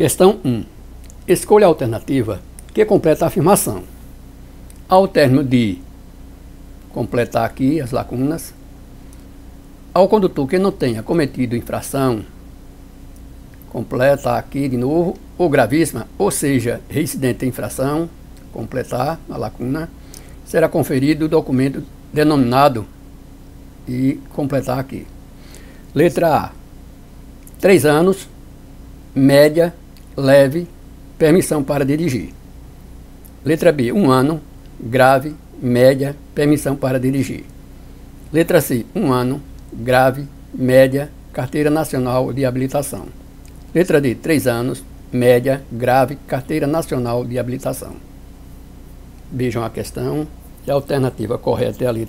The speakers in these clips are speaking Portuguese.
Questão 1. Escolha a alternativa que completa a afirmação. Ao término de completar aqui as lacunas, ao condutor que não tenha cometido infração, completa aqui de novo, ou gravíssima, ou seja, reincidente em infração, completar a lacuna, será conferido o documento denominado e completar aqui. Letra A. 3 anos, média, leve, permissão para dirigir. Letra B. 1 ano, grave, média, permissão para dirigir. Letra C. 1 ano, grave, média, carteira nacional de habilitação. Letra D. 3 anos, média, grave, carteira nacional de habilitação. Vejam a questão. E a alternativa correta é a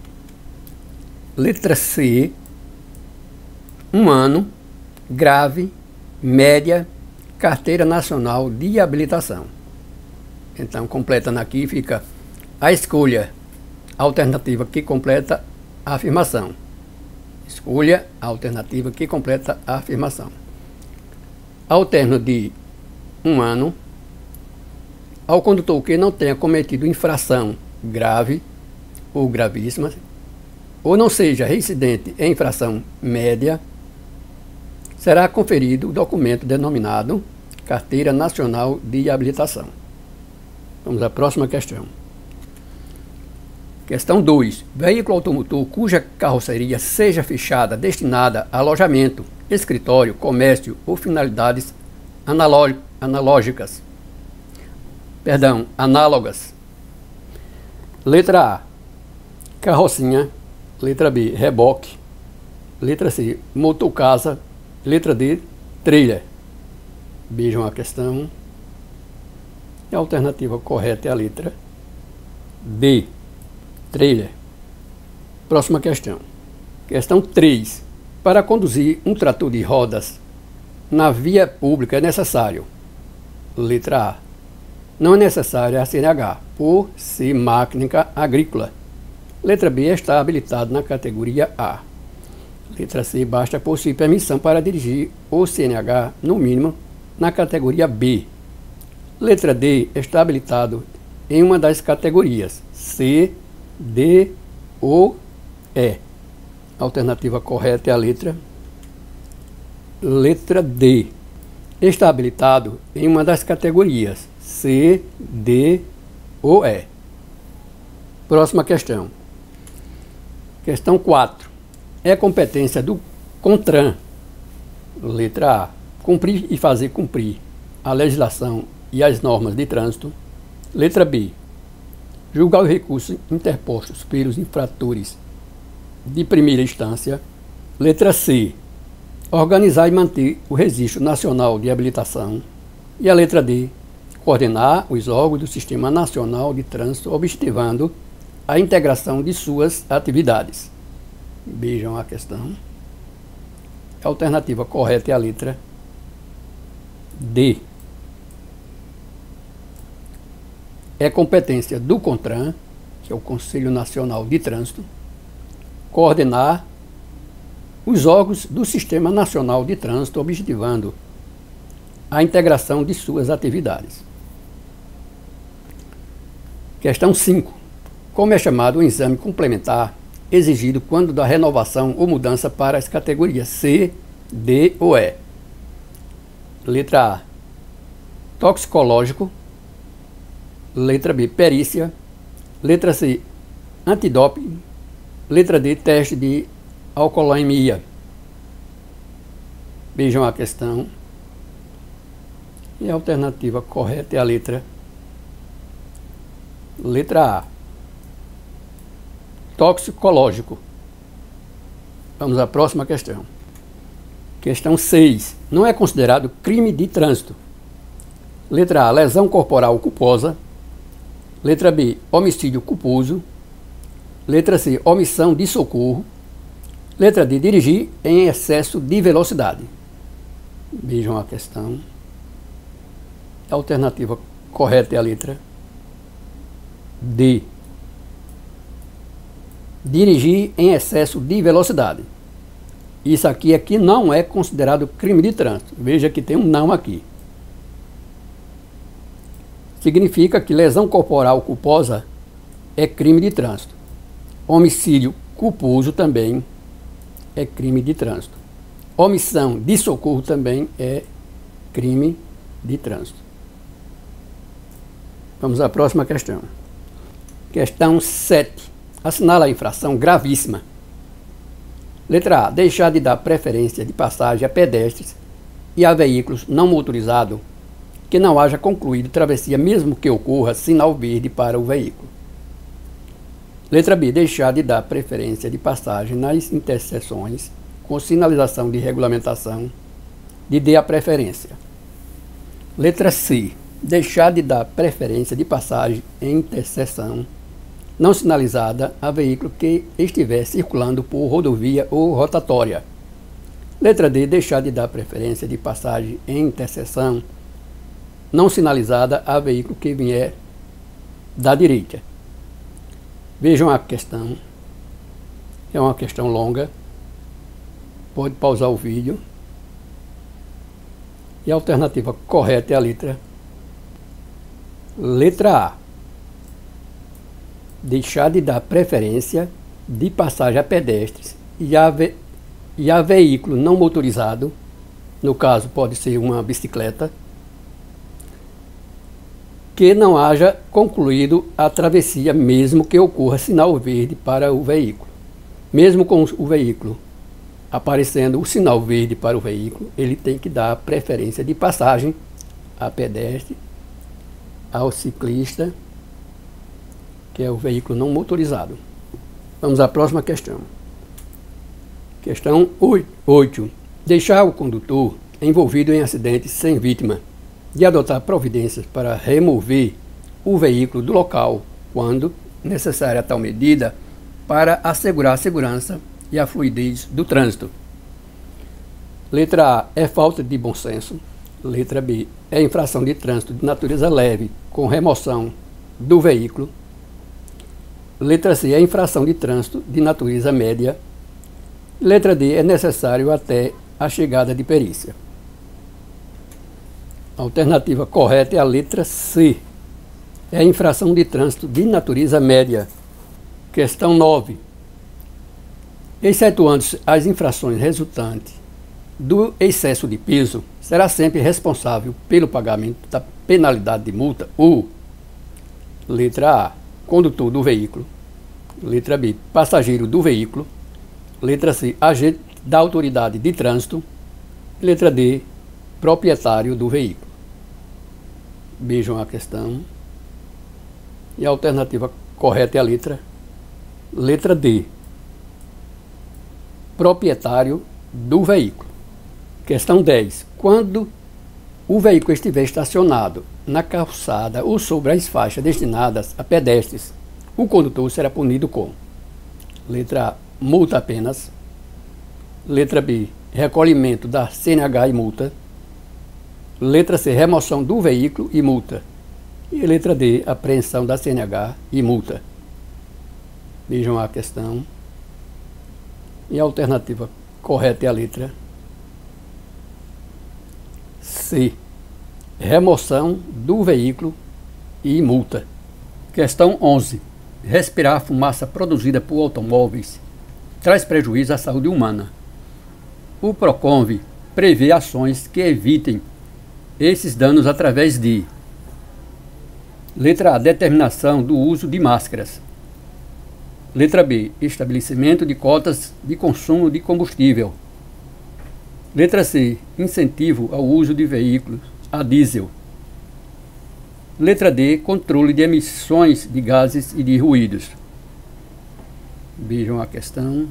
letra C. 1 ano, grave, média, carteira nacional de habilitação. Então, completando aqui, fica a escolha, a alternativa que completa a afirmação. Escolha a alternativa que completa a afirmação. Ao término de 1 ano, ao condutor que não tenha cometido infração grave ou gravíssima, ou não seja reincidente em infração média, será conferido o documento denominado Carteira Nacional de Habilitação. Vamos à próxima questão. Questão 2. Veículo automotor cuja carroceria seja fechada destinada a alojamento, escritório, comércio ou finalidades análogas. Letra A. Carrocinha. Letra B. Reboque. Letra C. Motorcasa. Letra D. Trailer. Vejam a questão. A alternativa correta é a letra D. Trailer. Próxima questão. Questão 3. Para conduzir um trator de rodas na via pública é necessário. Letra A. Não é necessária a CNH, por ser máquina agrícola. Letra B. Está habilitado na categoria A. Letra C. Basta possuir permissão para dirigir ou CNH, no mínimo, na categoria B. Letra D. Está habilitado em uma das categorias C, D ou E. A alternativa correta é a letra D. Está habilitado em uma das categorias C, D ou E. Próxima questão. Questão 4. É competência do CONTRAN. Letra A. Cumprir e fazer cumprir a legislação e as normas de trânsito. Letra B. Julgar os recursos interpostos pelos infratores de primeira instância. Letra C. Organizar e manter o Registro Nacional de Habilitação. E a letra D. Coordenar os órgãos do Sistema Nacional de Trânsito, objetivando a integração de suas atividades. Vejam a questão. A alternativa correta é a letra D. É competência do CONTRAN, que é o Conselho Nacional de Trânsito, coordenar os órgãos do Sistema Nacional de Trânsito, objetivando a integração de suas atividades. Questão 5. Como é chamado o exame complementar exigido quando da renovação ou mudança para as categorias C, D ou E? Letra A. Toxicológico. Letra B. Perícia. Letra C. Antidoping. Letra D. Teste de alcoolemia. Vejam a questão. E a alternativa correta é a letra A. Toxicológico. Vamos à próxima questão. Questão 6. Não é considerado crime de trânsito. Letra A. Lesão corporal culposa. Letra B. Homicídio culposo. Letra C. Omissão de socorro. Letra D. Dirigir em excesso de velocidade. Vejam a questão. A alternativa correta é a letra D. Dirigir em excesso de velocidade. Isso aqui não é considerado crime de trânsito. Veja que tem um não aqui. significa que lesão corporal culposa é crime de trânsito. Homicídio culposo também é crime de trânsito. Omissão de socorro também é crime de trânsito. Vamos à próxima questão. Questão 7. Assinala a infração gravíssima. Letra A. Deixar de dar preferência de passagem a pedestres e a veículos não motorizados que não haja concluído travessia, mesmo que ocorra sinal verde para o veículo. Letra B. Deixar de dar preferência de passagem nas interseções com sinalização de regulamentação de dê a preferência. Letra C. Deixar de dar preferência de passagem em interseção não sinalizada a veículo que estiver circulando por rodovia ou rotatória. Letra D. Deixar de dar preferência de passagem em interseção não sinalizada a veículo que vier da direita. Vejam a questão. É uma questão longa. Pode pausar o vídeo. E a alternativa correta é a letra A. Deixar de dar preferência de passagem a pedestres e a veículo não motorizado, no caso pode ser uma bicicleta, que não haja concluído a travessia, mesmo que ocorra sinal verde para o veículo. Mesmo com o veículo aparecendo o sinal verde para o veículo, ele tem que dar preferência de passagem a pedestre, ao ciclista, que é o veículo não motorizado. Vamos à próxima questão. Questão 8. Deixar o condutor envolvido em acidente sem vítima de adotar providências para remover o veículo do local, quando necessária tal medida, para assegurar a segurança e a fluidez do trânsito. Letra A. É falta de bom senso. Letra B. É infração de trânsito de natureza leve, com remoção do veículo. Letra C. É infração de trânsito de natureza média. Letra D. É necessário até a chegada de perícia. A alternativa correta é a letra C. É infração de trânsito de natureza média. Questão 9. Excetuando-se as infrações resultantes do excesso de peso, será sempre responsável pelo pagamento da penalidade de multa o letra A. Condutor do veículo. Letra B. Passageiro do veículo. Letra C. Agente da autoridade de trânsito. Letra D. Proprietário do veículo. Vejam a questão. E a alternativa correta é a letra D. Proprietário do veículo. Questão 10. Quando o veículo estiver estacionado na calçada ou sobre as faixas destinadas a pedestres, o condutor será punido com: letra A. Multa apenas. Letra B. Recolhimento da CNH e multa. Letra C. Remoção do veículo e multa. E letra D. Apreensão da CNH e multa. Vejam a questão. E a alternativa correta é a letra C. Remoção do veículo e multa. Questão 11. Respirar fumaça produzida por automóveis traz prejuízo à saúde humana. O PROCONV prevê ações que evitem esses danos através de: letra A. Determinação do uso de máscaras. Letra B. Estabelecimento de cotas de consumo de combustível. Letra C. Incentivo ao uso de veículos a diesel. Letra D. Controle de emissões de gases e de ruídos. Vejam a questão.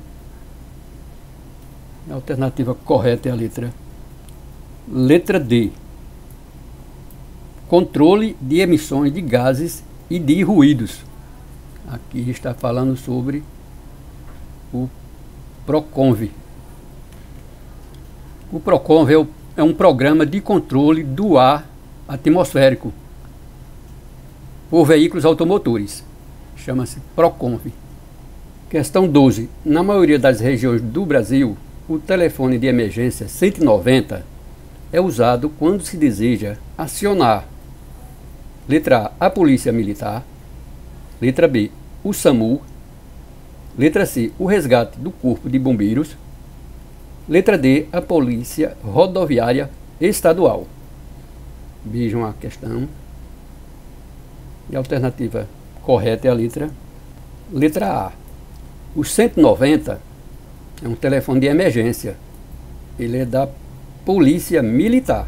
A alternativa correta é a letra D. Controle de emissões de gases e de ruídos. Aqui está falando sobre o PROCONV. O PROCONV é um programa de controle do ar atmosférico por veículos automotores. Chama-se PROCONV. Questão 12. Na maioria das regiões do Brasil, o telefone de emergência 190 é usado quando se deseja acionar Letra A, a Polícia Militar. Letra B, o SAMU. Letra C, o resgate do Corpo de Bombeiros. Letra D, a Polícia Rodoviária Estadual. Vejam a questão. E a alternativa correta é a letra A. O 190 é um telefone de emergência. Ele é da Polícia Militar.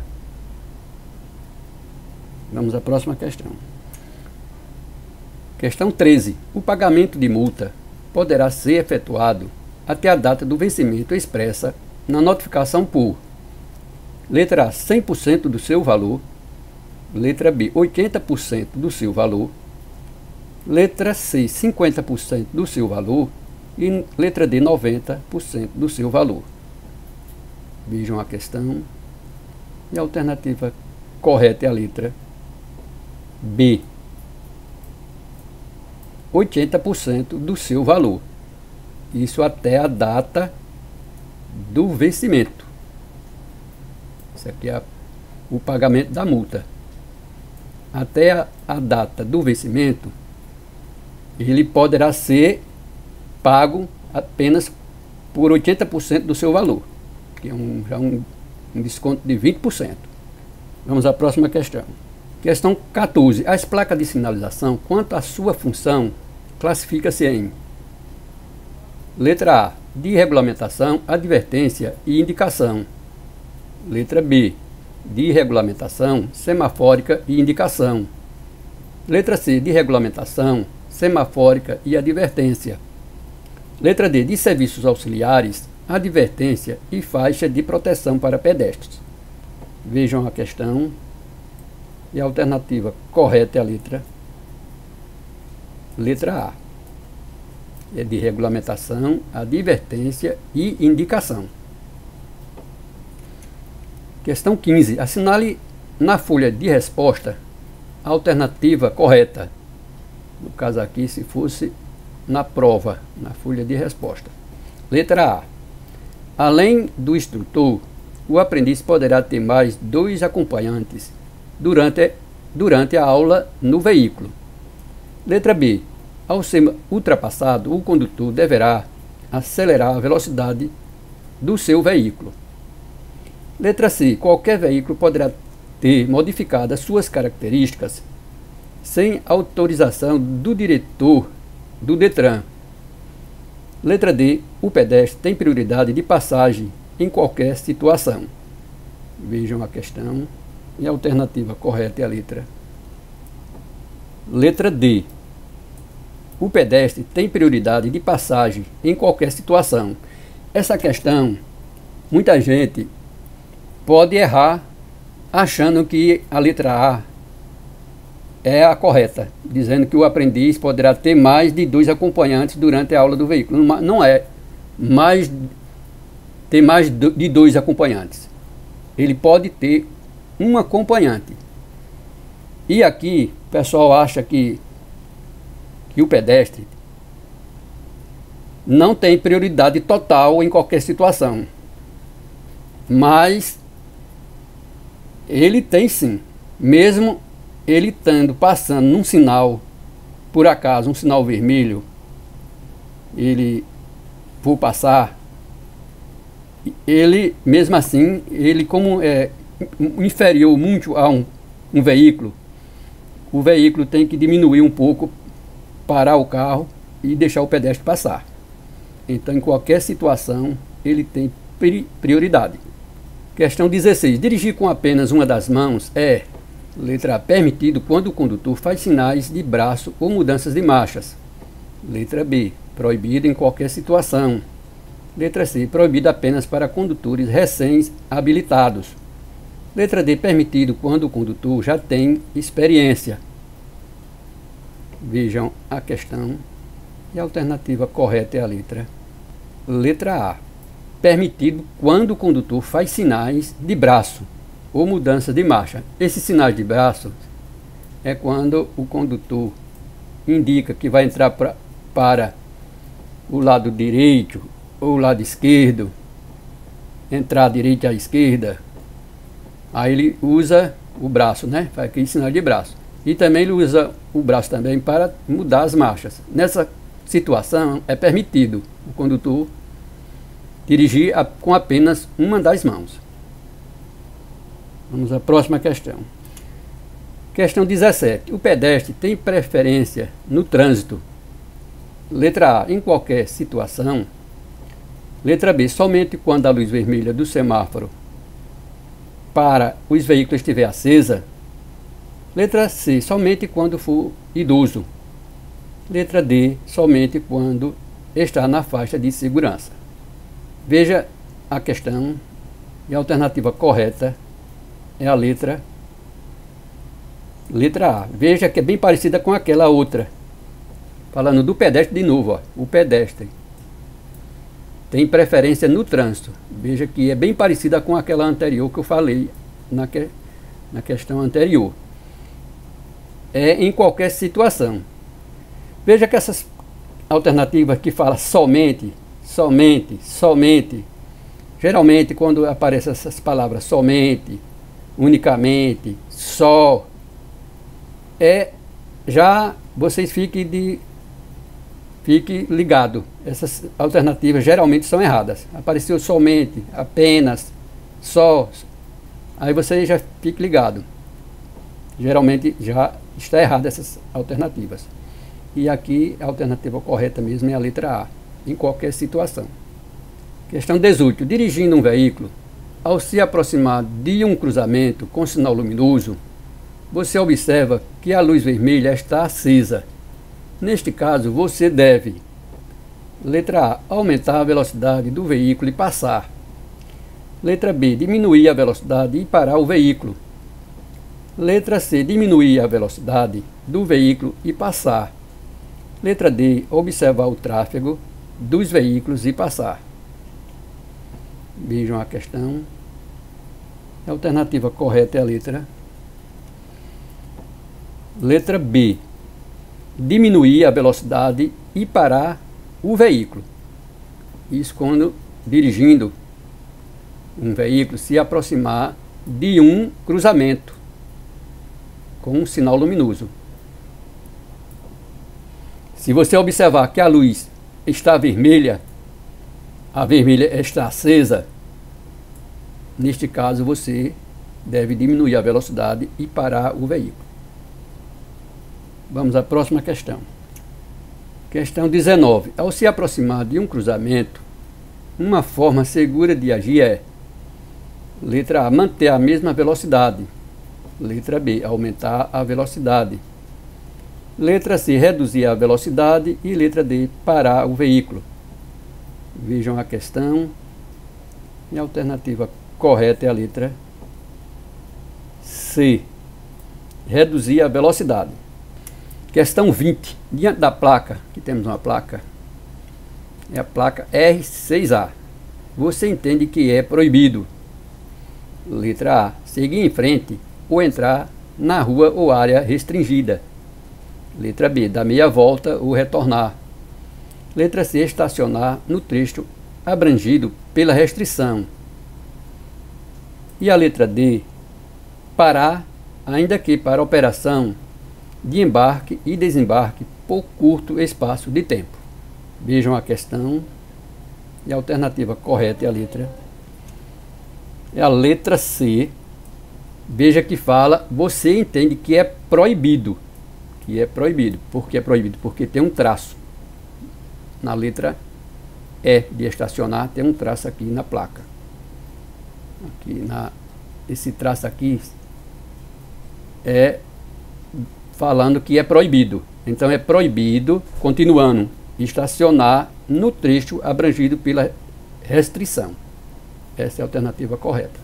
Vamos à próxima questão. Questão 13. O pagamento de multa poderá ser efetuado até a data do vencimento expressa na notificação por: letra A, 100% do seu valor. Letra B, 80% do seu valor. Letra C, 50% do seu valor. E letra D, 90% do seu valor. Vejam a questão. E a alternativa correta é a letra B, 80% do seu valor. Isso até a data do vencimento. Isso aqui é o pagamento da multa. Até a data do vencimento, ele poderá ser pago apenas por 80% do seu valor, que é já um desconto de 20%. Vamos à próxima questão. Questão 14. As placas de sinalização, quanto à sua função, classifica-se em: letra A, de regulamentação, advertência e indicação. Letra B, de regulamentação, semafórica e indicação. Letra C, de regulamentação, semafórica e advertência. Letra D, de serviços auxiliares, advertência e faixa de proteção para pedestres. Vejam a questão. E a alternativa correta é a letra A. É de regulamentação, advertência e indicação. Questão 15. Assinale na folha de resposta a alternativa correta. No caso aqui, se fosse na prova, na folha de resposta. Letra A. Além do instrutor, o aprendiz poderá ter mais 2 acompanhantes durante a aula no veículo. Letra B. Ao ser ultrapassado, o condutor deverá acelerar a velocidade do seu veículo. Letra C. Qualquer veículo poderá ter modificadas suas características sem autorização do diretor do Detran. Letra D. O pedestre tem prioridade de passagem em qualquer situação. Vejam a questão. E a alternativa correta é a letra D. O pedestre tem prioridade de passagem em qualquer situação. Essa questão, muita gente pode errar achando que a letra A é a correta, dizendo que o aprendiz poderá ter mais de 2 acompanhantes durante a aula do veículo. Não é ter mais de 2 acompanhantes. Ele pode ter um acompanhante. E aqui o pessoal acha que o pedestre não tem prioridade total em qualquer situação. Mas ele tem sim. Mesmo ele passando num sinal, por acaso, um sinal vermelho, ele for passar, ele, mesmo assim, ele como é inferior muito a um veículo, o veículo tem que diminuir um pouco, parar o carro e deixar o pedestre passar. Então, em qualquer situação, ele tem prioridade. Questão 16. Dirigir com apenas uma das mãos é: letra A, permitido quando o condutor faz sinais de braço ou mudanças de marchas. Letra B, proibido em qualquer situação. Letra C, proibido apenas para condutores recém-habilitados. Letra D, permitido quando o condutor já tem experiência. Vejam a questão. E a alternativa correta é a letra A. Permitido quando o condutor faz sinais de braço ou mudança de marcha. Esses sinais de braço é quando o condutor indica que vai entrar para o lado direito ou o lado esquerdo, entrar à direita e à esquerda. Aí ele usa o braço, né? Faz aquele sinal de braço. E também ele usa o braço também para mudar as marchas. Nessa situação é permitido o condutor dirigir com apenas uma das mãos. Vamos à próxima questão. Questão 17. O pedestre tem preferência no trânsito? Letra A, em qualquer situação. Letra B, somente quando a luz vermelha do semáforo para os veículos estiver acesa. Letra C, somente quando for idoso. Letra D, somente quando está na faixa de segurança. Veja a questão e a alternativa correta é a letra A. Veja que é bem parecida com aquela outra. Falando do pedestre de novo, ó. O pedestre tem preferência no trânsito. Veja que é bem parecida com aquela anterior que eu falei na questão anterior. É em qualquer situação. Veja que essas alternativas que falam somente, geralmente quando aparecem essas palavras somente, unicamente, só, já vocês fiquem ligado. Essas alternativas geralmente são erradas. Apareceu somente, apenas, só, aí você já fique ligado. Geralmente já está errada essas alternativas. E aqui a alternativa correta mesmo é a letra A, em qualquer situação. Questão 18. Dirigindo um veículo, ao se aproximar de um cruzamento com sinal luminoso, você observa que a luz vermelha está acesa. Neste caso, você deve, letra A, aumentar a velocidade do veículo e passar. Letra B, diminuir a velocidade e parar o veículo. Letra C, diminuir a velocidade do veículo e passar. Letra D, observar o tráfego dos veículos e passar. Vejam a questão. A alternativa correta é a letra B. Diminuir a velocidade e parar o veículo. Isso quando dirigindo um veículo se aproximar de um cruzamento com um sinal luminoso. Se você observar que a luz está vermelha, a vermelha está acesa, neste caso você deve diminuir a velocidade e parar o veículo. Vamos à próxima questão. Questão 19. Ao se aproximar de um cruzamento, uma forma segura de agir é: letra A, manter a mesma velocidade. Letra B, aumentar a velocidade. Letra C, reduzir a velocidade. E letra D, parar o veículo. Vejam a questão. E a alternativa correta é a letra C, reduzir a velocidade. Questão 20. Diante da placa, aqui temos uma placa, é a placa R6A. Você entende que é proibido? Letra A, seguir em frente ou entrar na rua ou área restringida. Letra B, dar meia volta ou retornar. Letra C, estacionar no trecho abrangido pela restrição. E a letra D, parar, ainda que para operação de embarque e desembarque por curto espaço de tempo. Vejam a questão. E a alternativa correta é a letra C. Veja que fala, você entende que é proibido. Que é proibido. Por que é proibido? Porque tem um traço. Na letra E de estacionar, tem um traço aqui na placa. Esse traço aqui é falando que é proibido. Então é proibido, continuando, estacionar no trecho abrangido pela restrição. Essa é a alternativa correta.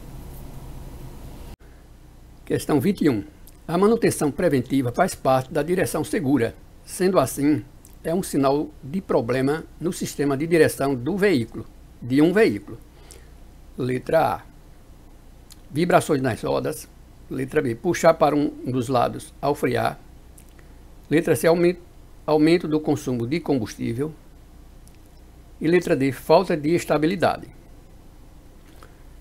Questão 21. A manutenção preventiva faz parte da direção segura. Sendo assim, é um sinal de problema no sistema de direção do veículo, de um veículo. Letra A, vibrações nas rodas. Letra B, puxar para um dos lados ao frear. Letra C, aumento do consumo de combustível. E letra D, falta de estabilidade.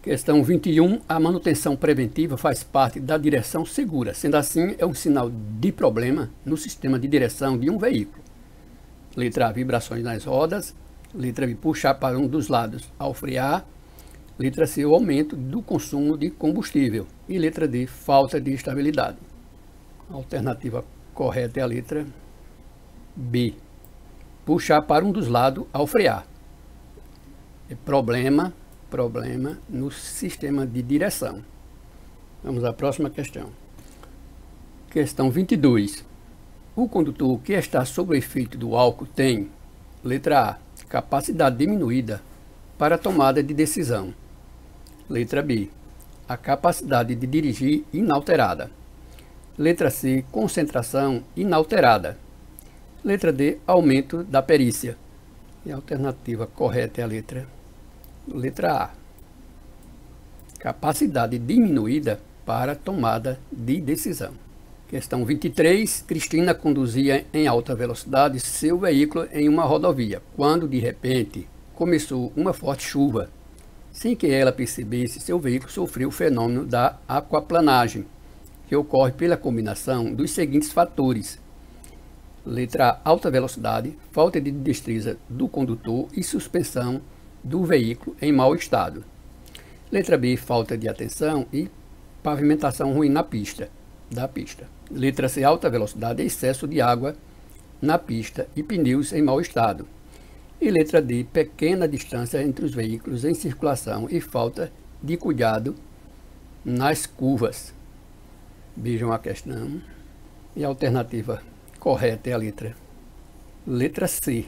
Questão 21. A manutenção preventiva faz parte da direção segura. Sendo assim, é um sinal de problema no sistema de direção de um veículo. Letra A, vibrações nas rodas. Letra B, puxar para um dos lados ao frear. Letra C, o aumento do consumo de combustível. E letra D, falta de estabilidade. A alternativa correta é a letra B. Puxar para um dos lados ao frear. É problema no sistema de direção. Vamos à próxima questão. Questão 22. O condutor que está sob o efeito do álcool tem, letra A, capacidade diminuída para a tomada de decisão. Letra B, a capacidade de dirigir inalterada. Letra C, concentração inalterada. Letra D, aumento da perícia. E a alternativa correta é a letra A. Capacidade diminuída para tomada de decisão. Questão 23. Cristina conduzia em alta velocidade seu veículo em uma rodovia, quando de repente começou uma forte chuva. Sem que ela percebesse, seu veículo sofreu o fenômeno da aquaplanagem, que ocorre pela combinação dos seguintes fatores. Letra A, alta velocidade, falta de destreza do condutor e suspensão do veículo em mau estado. Letra B, falta de atenção e pavimentação ruim da pista. Letra C, alta velocidade, excesso de água na pista e pneus em mau estado. E letra D, pequena distância entre os veículos em circulação e falta de cuidado nas curvas. Vejam a questão. E a alternativa correta é a letra C.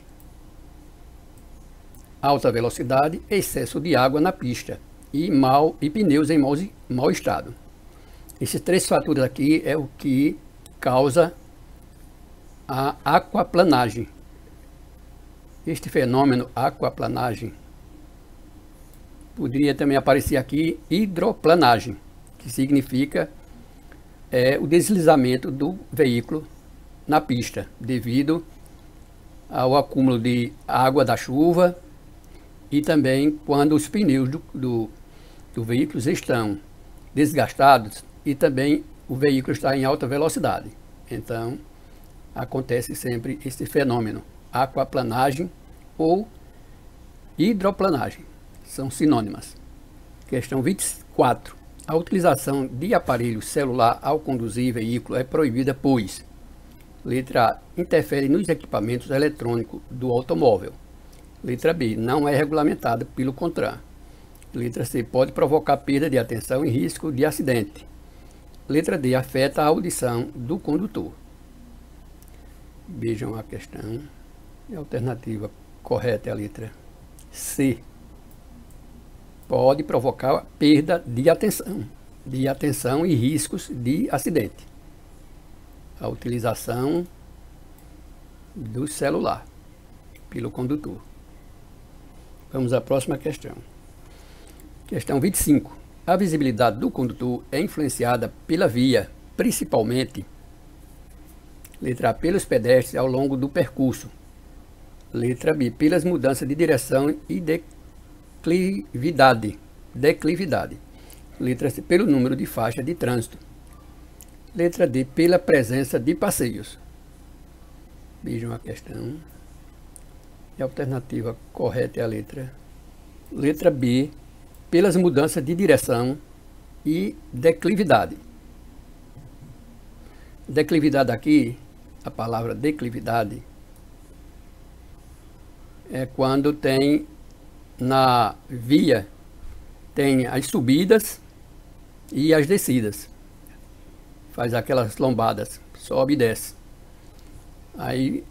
Alta velocidade, excesso de água na pista e pneus em mau estado. Esses três fatores aqui é o que causa a aquaplanagem. Este fenômeno aquaplanagem poderia também aparecer aqui hidroplanagem, que significa o deslizamento do veículo na pista, devido ao acúmulo de água da chuva e também quando os pneus do veículo estão desgastados e também o veículo está em alta velocidade. Então, acontece sempre esse fenômeno, aquaplanagem ou hidroplanagem, são sinônimas. Questão 24. A utilização de aparelho celular ao conduzir veículo é proibida, pois letra A, interfere nos equipamentos eletrônicos do automóvel. Letra B, não é regulamentado pelo CONTRAN. Letra C, pode provocar perda de atenção e risco de acidente. Letra D, afeta a audição do condutor. Vejam a questão. A alternativa correta é a letra C. Pode provocar perda de atenção e riscos de acidente. A utilização do celular pelo condutor. Vamos à próxima questão. Questão 25. A visibilidade do condutor é influenciada pela via, principalmente, letra A, pelos pedestres ao longo do percurso. Letra B, pelas mudanças de direção e declividade. Letra C, pelo número de faixas de trânsito. Letra D, pela presença de passeios. Vejam a questão. E a alternativa correta é a letra B, pelas mudanças de direção e declividade. Declividade aqui, a palavra declividade, é quando tem na via, tem as subidas e as descidas. Faz aquelas lombadas, sobe e desce. Aí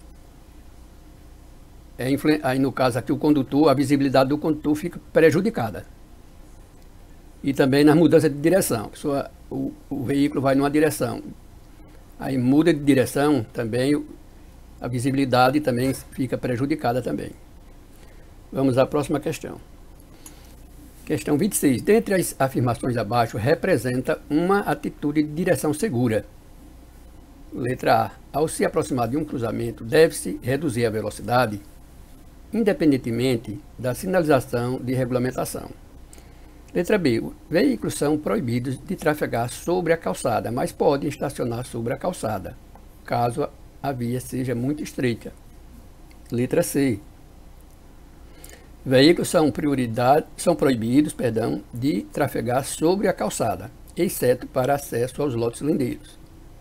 no caso aqui a visibilidade do condutor fica prejudicada. E também nas mudanças de direção. O veículo vai numa direção, aí muda de direção, também a visibilidade também fica prejudicada também. Vamos à próxima questão. Questão 26. Dentre as afirmações abaixo, representa uma atitude de direção segura. Letra A. Ao se aproximar de um cruzamento, deve-se reduzir a velocidade, independentemente da sinalização de regulamentação. Letra B. Veículos são proibidos de trafegar sobre a calçada, mas podem estacionar sobre a calçada, caso a via seja muito estreita. Letra C. Veículos são proibidos de trafegar sobre a calçada, exceto para acesso aos lotes lindeiros.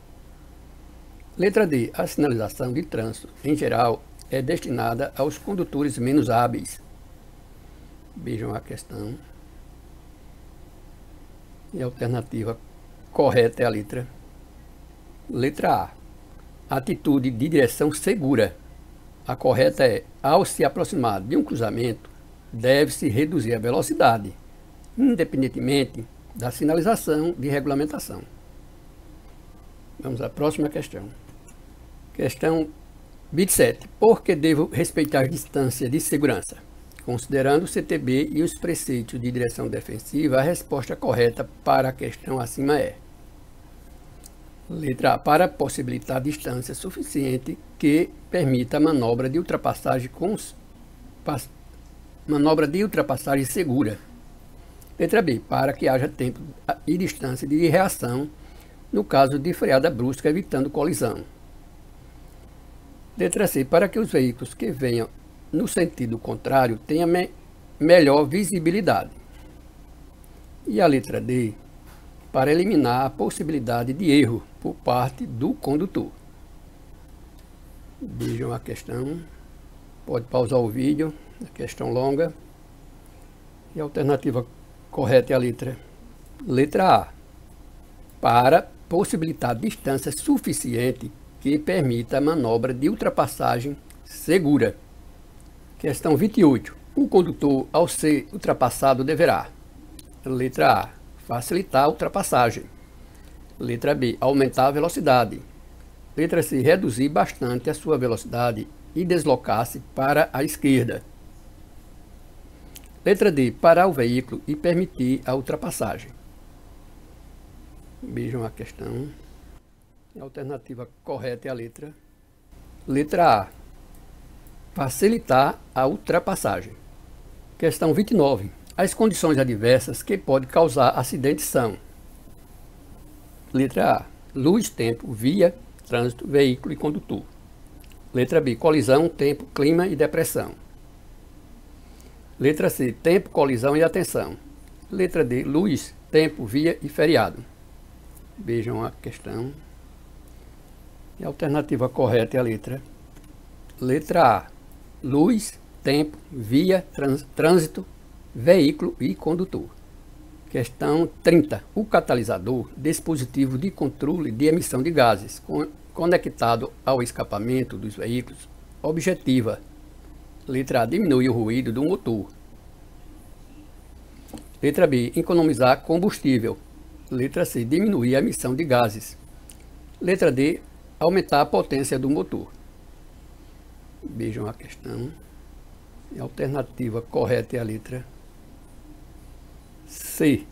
Letra D. A sinalização de trânsito, em geral, é destinada aos condutores menos hábeis. Vejam a questão. E a alternativa correta é a letra A. Atitude de direção segura. A correta é: ao se aproximar de um cruzamento, deve-se reduzir a velocidade, independentemente da sinalização de regulamentação. Vamos à próxima questão. Questão 27. Por que devo respeitar distância de segurança? Considerando o CTB e os preceitos de direção defensiva, a resposta correta para a questão acima é: letra A. Para possibilitar distância suficiente que permita a manobra de ultrapassagem segura. Letra B. Para que haja tempo e distância de reação no caso de freada brusca, evitando colisão. Letra C. Para que os veículos que venham no sentido contrário tenham melhor visibilidade. E a letra D. Para eliminar a possibilidade de erro por parte do condutor. Vejam a questão. Pode pausar o vídeo, a questão longa. E a alternativa correta é a letra A. Para possibilitar distância suficiente que permita a manobra de ultrapassagem segura. Questão 28. O condutor, ao ser ultrapassado, deverá: letra A. Facilitar a ultrapassagem. Letra B. Aumentar a velocidade. Letra C. Reduzir bastante a sua velocidade e deslocar-se para a esquerda. Letra D. Parar o veículo e permitir a ultrapassagem. Vejam a questão. A alternativa correta é a letra A. Facilitar a ultrapassagem. Questão 29. As condições adversas que podem causar acidentes são: letra A. Luz, tempo, via, trânsito, veículo e condutor. Letra B. Colisão, tempo, clima e depressão. Letra C. Tempo, colisão e atenção. Letra D. Luz, tempo, via e feriado. Vejam a questão. E a alternativa correta é a letra A. Luz, tempo, via, trânsito, veículo e condutor. Questão 30. O catalisador, dispositivo de controle de emissão de gases, conectado ao escapamento dos veículos, objetiva: letra A. Diminuir o ruído do motor. Letra B. Economizar combustível. Letra C. Diminuir a emissão de gases. Letra D. Aumentar a potência do motor. Vejam a questão. A alternativa correta é a letra C.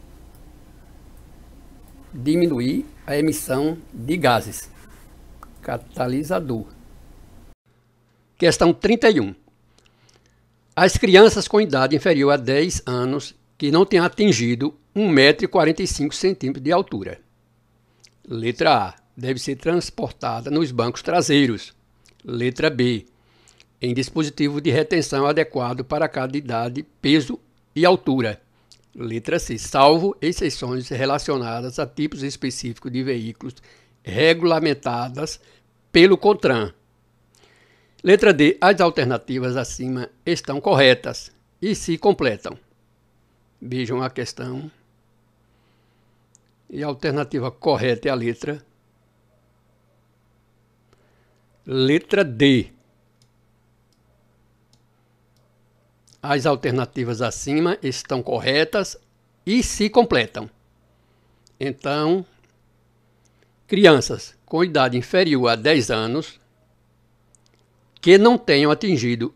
Diminuir a emissão de gases. Catalisador. Questão 31. As crianças com idade inferior a 10 anos que não tenham atingido 1,45 m de altura. Letra A. Deve ser transportada nos bancos traseiros. Letra B. Em dispositivo de retenção adequado para cada idade, peso e altura. Letra C. Salvo exceções relacionadas a tipos específicos de veículos regulamentadas pelo CONTRAN. Letra D. As alternativas acima estão corretas e se completam. Vejam a questão. E a alternativa correta é a letra D. As alternativas acima estão corretas e se completam. Então, crianças com idade inferior a 10 anos que não tenham atingido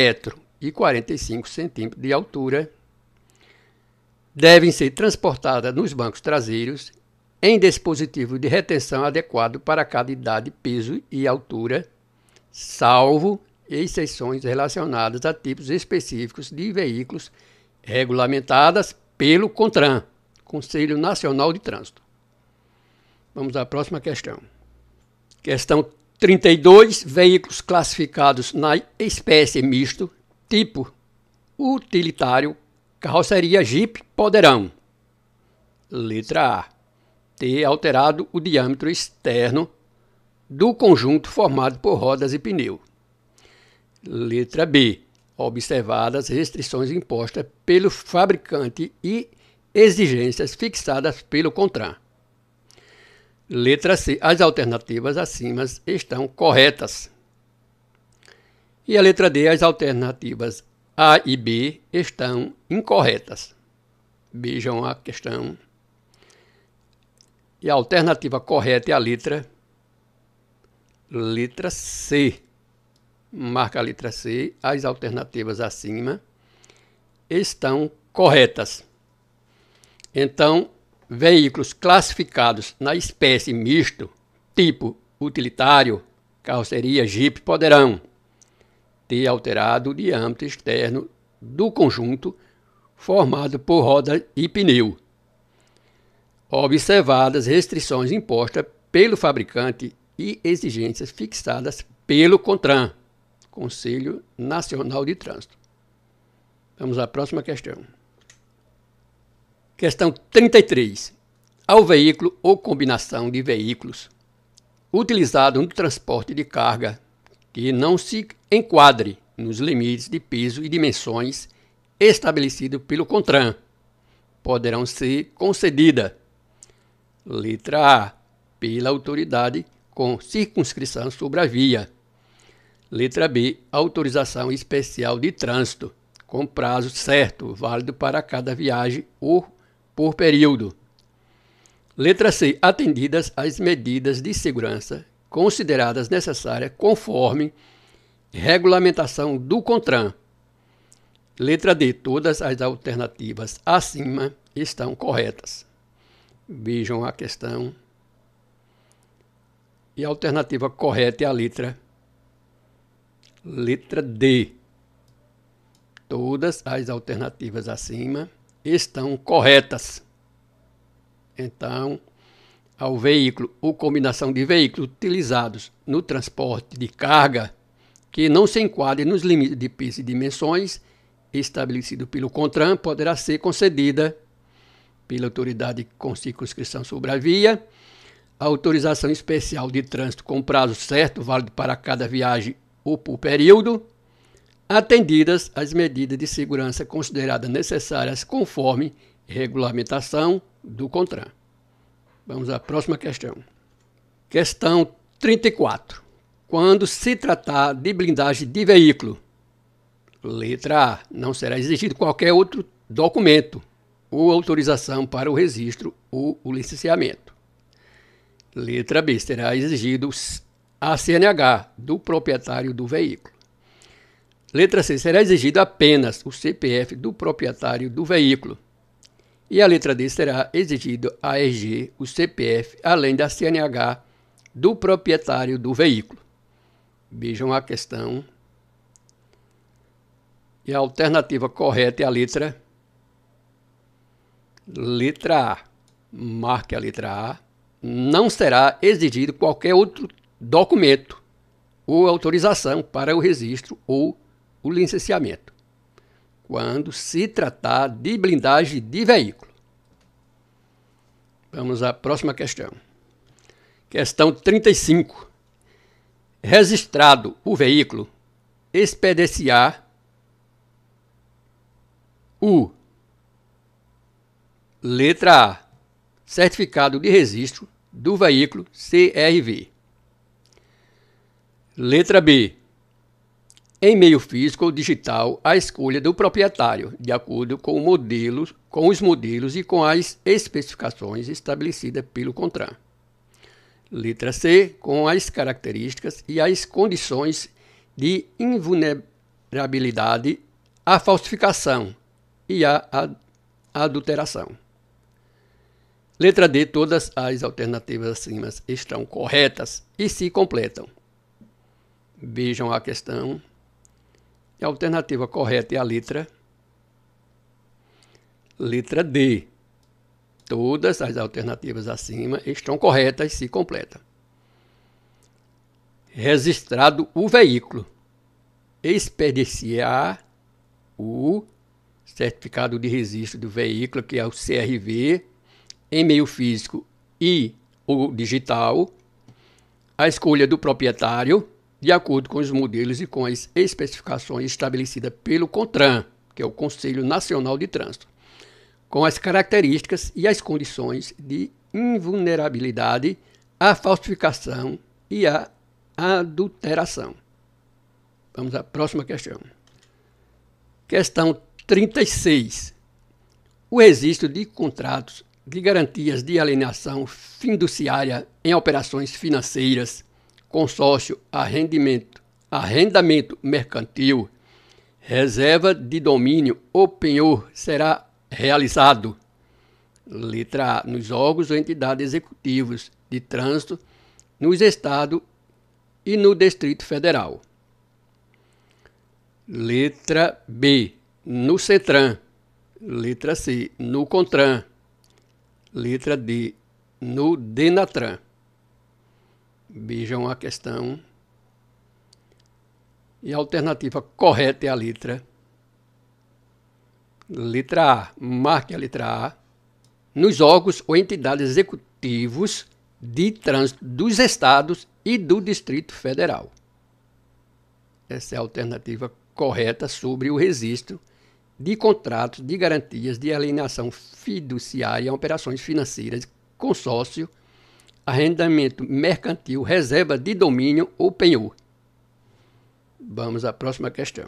1,45 m de altura devem ser transportadas nos bancos traseiros em dispositivo de retenção adequado para cada idade, peso e altura, salvo exceções relacionadas a tipos específicos de veículos regulamentadas pelo CONTRAN, Conselho Nacional de Trânsito. Vamos à próxima questão. Questão 32. Veículos classificados na espécie misto, tipo utilitário, carroceria Jeep poderão: letra A, ter alterado o diâmetro externo do conjunto formado por rodas e pneu. Letra B, observadas restrições impostas pelo fabricante e exigências fixadas pelo CONTRAN. Letra C, as alternativas acima estão corretas. E a letra D, as alternativas A e B estão incorretas. Vejam a questão. E a alternativa correta é a letra C. Marca a letra C, as alternativas acima estão corretas. Então, veículos classificados na espécie misto, tipo utilitário, carroceria Jeep, poderão ter alterado o diâmetro externo do conjunto formado por roda e pneu, observadas restrições impostas pelo fabricante e exigências fixadas pelo CONTRAN, Conselho Nacional de Trânsito. Vamos à próxima questão. Questão 33. Ao veículo ou combinação de veículos utilizado no transporte de carga que não se enquadre nos limites de peso e dimensões estabelecidos pelo CONTRAN, poderão ser concedidas: letra A, pela autoridade com circunscrição sobre a via. Letra B, autorização especial de trânsito, com prazo certo, válido para cada viagem ou por período. Letra C, atendidas as medidas de segurança consideradas necessárias conforme regulamentação do CONTRAN. Letra D, todas as alternativas acima estão corretas. Vejam a questão. E a alternativa correta é a letra D. Todas as alternativas acima estão corretas. Então, ao veículo ou combinação de veículos utilizados no transporte de carga que não se enquadre nos limites de peso e dimensões estabelecido pelo CONTRAN, poderá ser concedida pela autoridade com circunscrição sobre a via, autorização especial de trânsito com prazo certo, válido para cada viagem ou por período, atendidas as medidas de segurança consideradas necessárias conforme regulamentação do CONTRAN. Vamos à próxima questão. Questão 34. Quando se tratar de blindagem de veículo, letra A, não será exigido qualquer outro documento ou autorização para o registro ou o licenciamento. Letra B, será exigido a CNH do proprietário do veículo. Letra C, será exigido apenas o CPF do proprietário do veículo. E a letra D, será exigido a RG, o CPF, além da CNH do proprietário do veículo. Vejam a questão. E a alternativa correta é a letra A. Marque a letra A. Não será exigido qualquer outro documento ou autorização para o registro ou o licenciamento, quando se tratar de blindagem de veículo. Vamos à próxima questão. Questão 35. Registrado o veículo, expediciar o letra A, certificado de registro do veículo CRV. Letra B, em meio físico ou digital, a escolha do proprietário, de acordo com os modelos e com as especificações estabelecidas pelo CONTRAN. Letra C, com as características e as condições de invulnerabilidade à falsificação e à adulteração. Letra D, todas as alternativas acima estão corretas e se completam. Vejam a questão. A alternativa correta é a letra Letra D. Todas as alternativas acima estão corretas se completa. Registrado o veículo, expediciar o certificado de registro do veículo, que é o CRV, em meio físico e ou digital, a escolha do proprietário, de acordo com os modelos e com as especificações estabelecidas pelo CONTRAN, que é o Conselho Nacional de Trânsito, com as características e as condições de invulnerabilidade, a falsificação e a adulteração. Vamos à próxima questão. Questão 36. O registro de contratos de garantias de alienação fiduciária em operações financeiras, consórcio, arrendamento mercantil, reserva de domínio ou penhor será realizado. Letra A. Nos órgãos ou entidades executivos de trânsito, nos estados e no Distrito Federal. Letra B. No CETRAN. Letra C. No CONTRAN. Letra D. No DENATRAN. Vejam a questão. E a alternativa correta é a letra A. Marque a letra A. Nos órgãos ou entidades executivos de trânsito dos estados e do Distrito Federal. Essa é a alternativa correta sobre o registro de contratos de garantias de alienação fiduciária em operações financeiras, consórcio, arrendamento mercantil, reserva de domínio ou penhor. Vamos à próxima questão.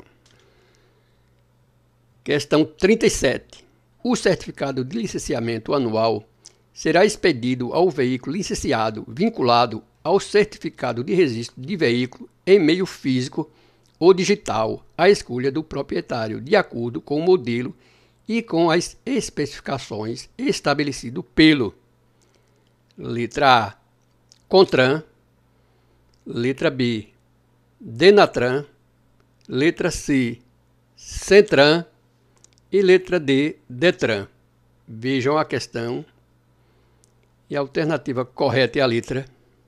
Questão 37. O certificado de licenciamento anual será expedido ao veículo licenciado vinculado ao certificado de registro de veículo em meio físico ou digital, à escolha do proprietário, de acordo com o modelo e com as especificações estabelecido pelo letra A. CONTRAN, letra B. DENATRAN, letra C. CETRAN e letra D. DETRAN. Vejam a questão. E a alternativa correta é a letra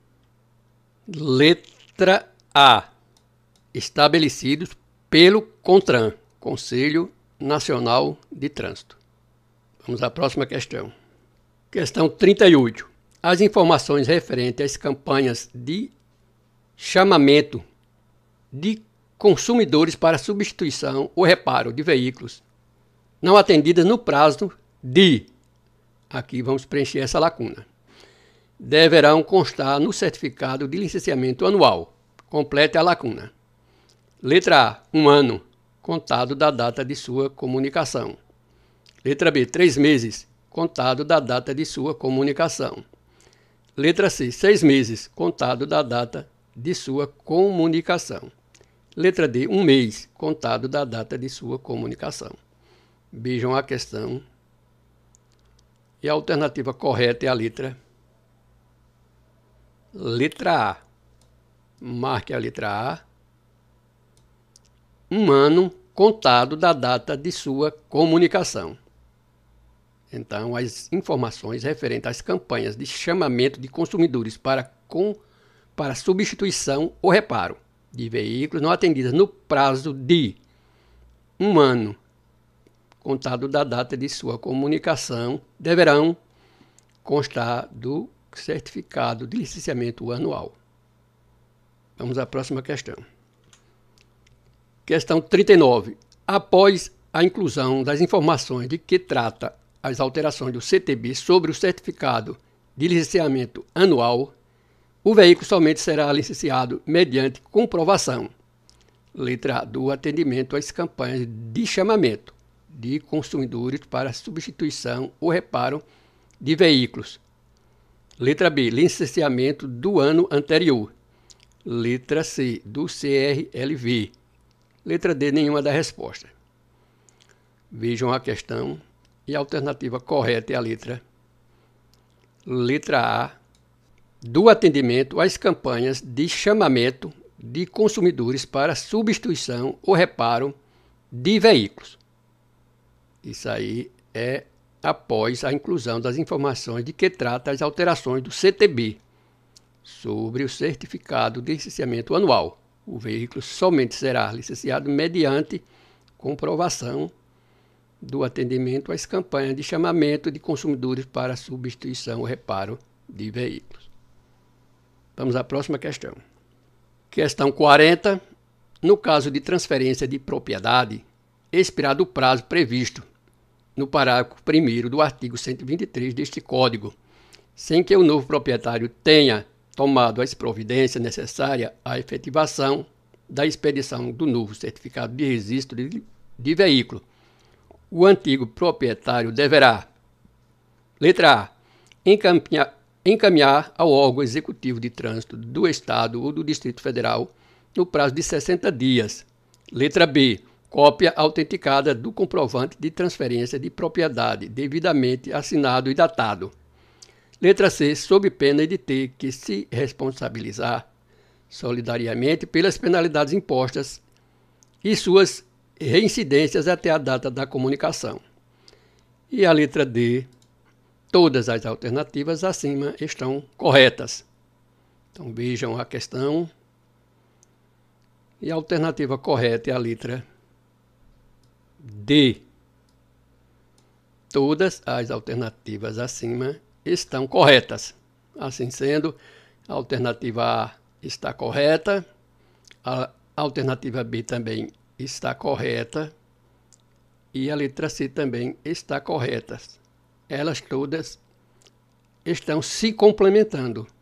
A. Estabelecidos pelo CONTRAN, Conselho Nacional de Trânsito. Vamos à próxima questão. Questão 38. As informações referentes às campanhas de chamamento de consumidores para substituição ou reparo de veículos não atendidas no prazo de... Aqui vamos preencher essa lacuna. Deverão constar no certificado de licenciamento anual. Complete a lacuna. Letra A. 1 ano, contado da data de sua comunicação. Letra B. 3 meses, contado da data de sua comunicação. Letra C. 6 meses, contado da data de sua comunicação. Letra D. 1 mês, contado da data de sua comunicação. Vejam a questão. E a alternativa correta é a letra A. Marque a letra A. 1 ano contado da data de sua comunicação. Então, as informações referentes às campanhas de chamamento de consumidores para substituição ou reparo de veículos não atendidas no prazo de 1 ano contado da data de sua comunicação deverão constar do certificado de licenciamento anual. Vamos à próxima questão. Questão 39. Após a inclusão das informações de que trata as alterações do CTB sobre o certificado de licenciamento anual, o veículo somente será licenciado mediante comprovação. Letra A. Do atendimento às campanhas de chamamento de consumidores para substituição ou reparo de veículos. Letra B. Licenciamento do ano anterior. Letra C. Do CRLV. Letra D. Nenhuma das respostas. Vejam a questão. E a alternativa correta é a letra A. Do atendimento às campanhas de chamamento de consumidores para substituição ou reparo de veículos. Isso aí é após a inclusão das informações de que trata as alterações do CTB sobre o certificado de licenciamento anual. O veículo somente será licenciado mediante comprovação do atendimento às campanhas de chamamento de consumidores para substituição ou reparo de veículos. Vamos à próxima questão. Questão 40. No caso de transferência de propriedade, expirado o prazo previsto no parágrafo 1º do artigo 123 deste Código, sem que o novo proprietário tenha tomado as providências necessárias à efetivação da expedição do novo certificado de registro de veículo, o antigo proprietário deverá, letra A, encaminhar ao órgão executivo de trânsito do Estado ou do Distrito Federal no prazo de 60 dias. Letra B, cópia autenticada do comprovante de transferência de propriedade, devidamente assinado e datado. Letra C, sob pena de ter que se responsabilizar solidariamente pelas penalidades impostas e suas reincidências até a data da comunicação. E a letra D, todas as alternativas acima estão corretas. Então vejam a questão. E a alternativa correta é a letra D. Todas as alternativas acima estão corretas. Assim sendo, a alternativa A está correta, a alternativa B também está correta e a letra C também está correta. Elas todas estão se complementando.